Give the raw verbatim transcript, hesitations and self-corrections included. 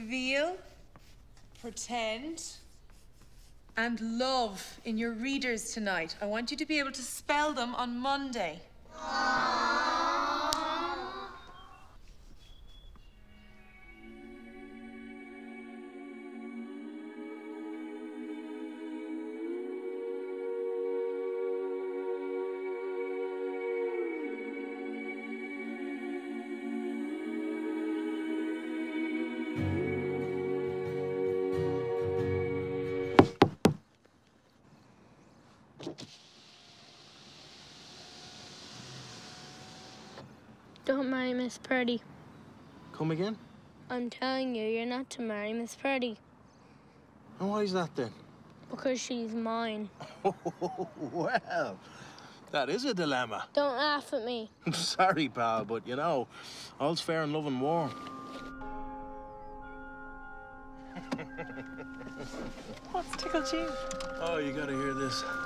reveal, pretend, and love in your readers tonight. I want you to be able to spell them on Monday. Don't marry Miss Purdy. Come again? I'm telling you, you're not to marry Miss Purdy. And why is that then? Because she's mine. Well, that is a dilemma. Don't laugh at me. I'm sorry, pal, but you know, all's fair in love and war. What's tickled you? Oh, you gotta hear this.